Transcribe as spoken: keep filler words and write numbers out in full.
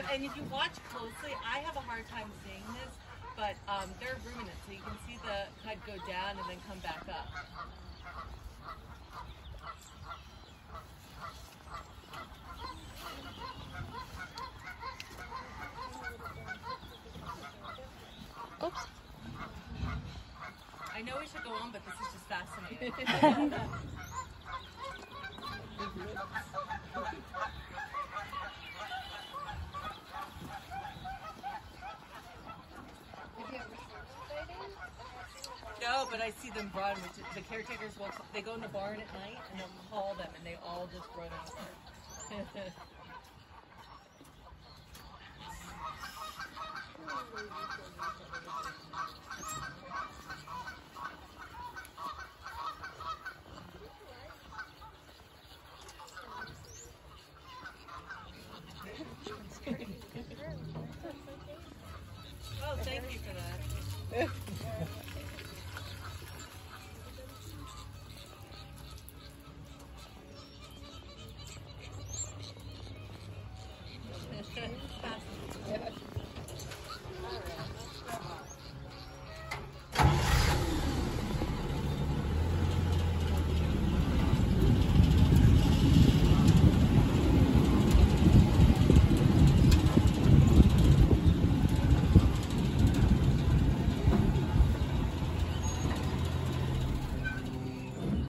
So, and if you watch closely, I have a hard time seeing this, but um, they're ruminants, so you can see the cud go down and then come back up. Oops. I know we should go on, but this is just fascinating. No, but I see them run, which is, the caretakers will, they go in the barn at night and they'll call them and they all just run out.